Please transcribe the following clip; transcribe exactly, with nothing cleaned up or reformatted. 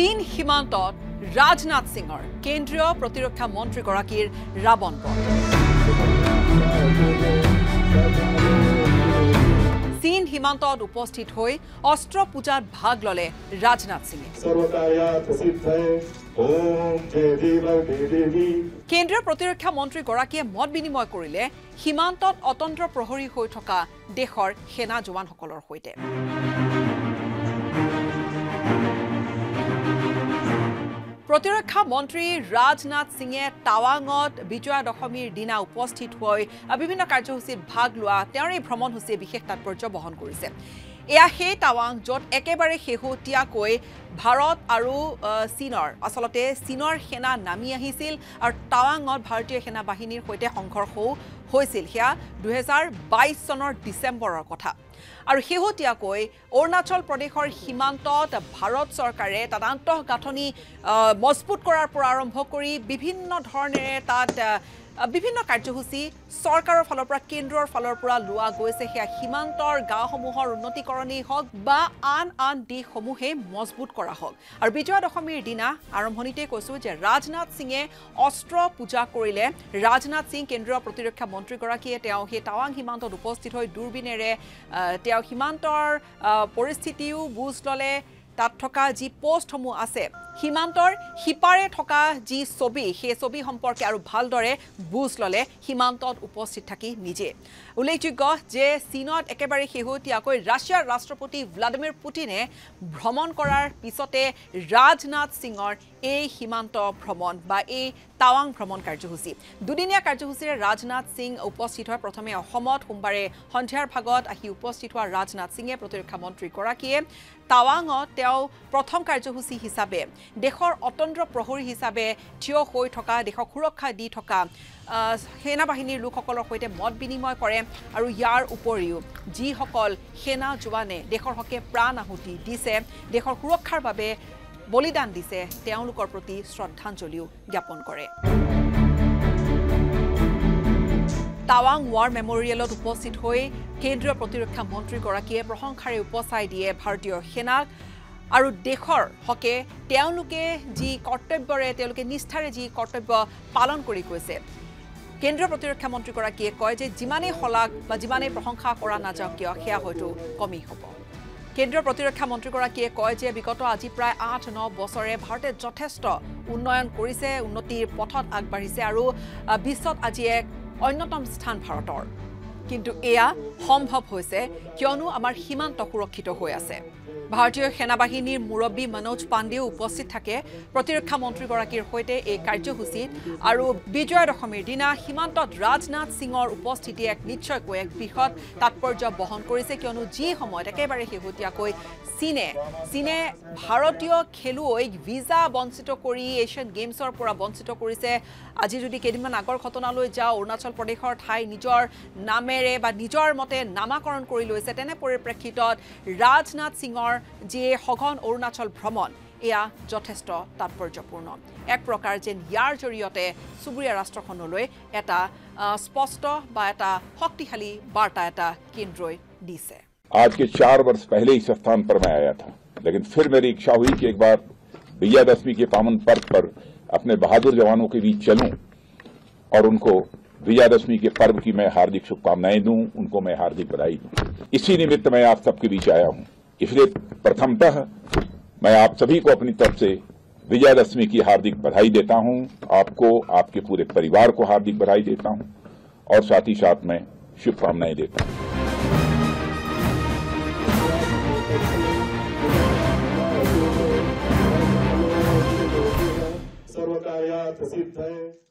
চীন সীমান্তত ৰাজনাথ সিঙৰ কেন্দ্ৰীয় প্ৰতিৰক্ষা মন্ত্ৰীগৰাকীৰ ৰাৱণ পথ চীন সীমান্তত উপস্থিত হৈ অস্ত্ৰ পূজাত ভাগ ললে ৰাজনাথ সিঙে কেন্দ্ৰীয় প্ৰতিৰক্ষা মন্ত্ৰীগৰাকীয়ে মত বিনিময় কৰিলে সীমান্তত অতন্ত্ৰ প্ৰহৰী হৈ থকা দেশৰ সেনা জোৱানসকলৰ সৈতে প্ৰতিৰক্ষা মন্ত্ৰী ৰাজনাথ সিঙে টাৱাঙত বিজয়া দশমীৰ দিনা উপস্থিত হৈ বিভিন্ন কাৰ্যসূচীত ভাগ লোৱা তেওঁৰ এই ভ্ৰমণসূচীয়ে বিশেষ তাৎপৰ্য বহন কৰিছে এয়া সেই টাৱাং য'ত একেবাৰে শেহতীয়াকৈ ভাৰত আৰু চীনৰ আচলতে চীনৰ সেনা নামি আহিছিল আৰু টাৱাঙত ভাৰতীয় সেনা বাহিনীৰ সৈতে সংঘৰ্ষও হৈছিল সেয়া দুই হাজাৰ বাইছ চনৰ ডিচেম্বৰৰ কথা আৰু শেহতীয়াকৈ অৰুণাচল প্ৰদেশৰ সীমান্তত ভাৰত চৰকাৰে তাত আন্তঃগাঁথনি মজবুত কৰাৰ পৰা আৰম্ভ কৰি বিভিন্ন ধৰণেৰে তাত বিভিন্ন কাৰ্যসূচী চৰকাৰৰ ফালৰ পৰা কেন্দ্ৰৰ ফালৰ পৰা লোৱা গৈছে সেয়া সীমান্তৰ গাঁওসমূহৰ উন্নতিকৰণেই হওক বা আন আন দিশসমূহে মজবুত কৰা হওক আৰু বিজয়া দশমীৰ দিনা আৰম্ভণিতে কৈছোঁ যে ৰাজনাথ সিঙে অস্ত্ৰ পূজা কৰিলে ৰাজনাথ সিং কেন্দ্ৰীয় প্ৰতিৰক্ষা মন্ত্ৰীগৰাকীয়ে তেওঁ সেই টাৱাং সীমান্তত উপস্থিত হৈ দূৰবীনেৰে তেওঁ সীমান্তৰ পৰিস্থিতিও বুজ ল'লে তাত থকা যি পোষ্টসমূহ আছে সীমান্তৰ সিপাৰে থকা যি ছবি সেই ছবি সম্পৰ্কে আৰু ভালদৰে বুজ ল'লে সীমান্তত উপস্থিত থাকি নিজে উল্লেখযোগ্য যে চীনত একেবাৰে শেহতীয়াকৈ ৰাছিয়াৰ ৰাষ্ট্ৰপতি ভ্লাদিমিৰ পুটিনে ভ্ৰমণ কৰাৰ পিছতে ৰাজনাথ সিঙৰ এই সীমান্ত ভ্ৰমণ বা এই টাৱাং ভ্ৰমণ কাৰ্যসূচী দুদিনীয়া কাৰ্যসূচীৰে ৰাজনাথ সিং উপস্থিত হয় প্ৰথমে অসমত সোমবাৰে সন্ধিয়াৰ ভাগত আহি উপস্থিত হোৱা ৰাজনাথ সিঙে প্ৰতিৰক্ষা মন্ত্ৰীগৰাকীয়ে টাৱাঙত তেওঁ প্ৰথম কাৰ্যসূচী হিচাপে দেশৰ অতন্ত্ৰ প্ৰহৰী হিচাপে থিয় হৈ থকা দেশক সুৰক্ষা দি থকা সেনা বাহিনীৰ লোকসকলৰ সৈতে মত বিনিময় কৰে আৰু ইয়াৰ উপৰিও যিসকল সেনা জোৱানে দেশৰ হকে প্ৰাণ আহুতি দিছে দেশৰ সুৰক্ষাৰ বাবে বলিদান দিছে তেওঁলোকৰ প্ৰতি শ্ৰদ্ধাঞ্জলিও জ্ঞাপন কৰে টাৱাং ৱাৰ মেমৰিয়েলত উপস্থিত হৈ কেন্দ্ৰীয় প্ৰতিৰক্ষা মন্ত্ৰীগৰাকীয়ে প্ৰশংসাৰে উপচাই দিয়ে ভাৰতীয় সেনাক আৰু দেশৰ হকে তেওঁলোকে যি কৰ্তব্যৰে তেওঁলোকে নিষ্ঠাৰে যি কৰ্তব্য পালন কৰি গৈছে কেন্দ্ৰীয় প্ৰতিৰক্ষা মন্ত্ৰীগৰাকীয়ে কয় যে যিমানেই হলাক বা যিমানেই প্ৰশংসা কৰা নাযাওক কিয় সেয়া হয়তো কমেই হ'ব কেন্দ্ৰীয় প্ৰতিৰক্ষা মন্ত্ৰীগৰাকীয়ে কয় যে বিগত আজি প্ৰায় আঠ ন বছৰে ভাৰতে যথেষ্ট উন্নয়ন কৰিছে উন্নতিৰ পথত আগবাঢ়িছে আৰু বিশ্বত আজি এক অন্যতম স্থান ভাৰতৰ কিন্তু এয়া সম্ভৱ হৈছে কিয়নো আমাৰ সীমান্ত সুৰক্ষিত হৈ আছে ভাৰতীয় সেনা বাহিনীৰ মুৰব্বী মনোজ পাণ্ডেও উপস্থিত থাকে প্ৰতিৰক্ষা মন্ত্ৰীগৰাকীৰ সৈতে এই কাৰ্যসূচীত আৰু বিজয়া দশমীৰ দিনা সীমান্তত ৰাজনাথ সিঙৰ উপস্থিতি এক নিশ্চয়কৈ এক বৃহৎ তাৎপৰ্য বহন কৰিছে কিয়নো যি সময়ত একেবাৰে শেহতীয়াকৈ চীনে চীনে ভাৰতীয় খেলুৱৈক ভিজা বঞ্চিত কৰি এছিয়ান গেমছৰ পৰা বঞ্চিত কৰিছে আজি যদি কেইদিনমান আগৰ ঘটনালৈ যাওঁ অৰুণাচল প্ৰদেশৰ ঠাই নিজৰ নামেৰে বা নিজৰ মতে নামাকৰণ কৰি লৈছে তেনে পৰিপ্ৰেক্ষিতত ৰাজনাথ সিঙৰ যি সঘন অৰুণাচল ভ্ৰমণ এয়া যথেষ্ট তাৎপৰ্যপূৰ্ণ এক প্ৰকাৰ যেন ইয়াৰ জৰিয়তে চুবুৰীয়া ৰাষ্ট্ৰখনলৈ এটা স্পষ্ট বা এটা শক্তিশালী বাৰ্তা এটা কেন্দ্ৰই দিছে आज के चार वर्ष पहले इस स्थान पर मैं आया था लेकिन फिर मेरी इच्छा हुई कि एक बार विजयादशमी के पावन पर्व पर अपने बहादुर जवानों के बीच चलूं और उनको विजयादशमी के पर्व की मैं हार्दिक शुभकामनाएं दूं उनको मैं हार्दिक बधाई दूं इसी निमित्त मैं आप सबके बीच आया हूं इसलिए प्रथमतः मैं आप सभी को अपनी तरफ से विजयादशमी की हार्दिक बधाई देता हूं आपको आपके पूरे परिवार को हार्दिक बधाई देता हूं और साथ ही साथ मैं शुभकामनाएं देता हूं सर्वकार्यात् सिद्धये